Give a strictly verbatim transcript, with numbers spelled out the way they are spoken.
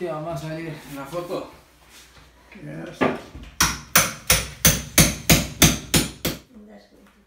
Hostia, vamos a salir en la foto. Yes. That's good.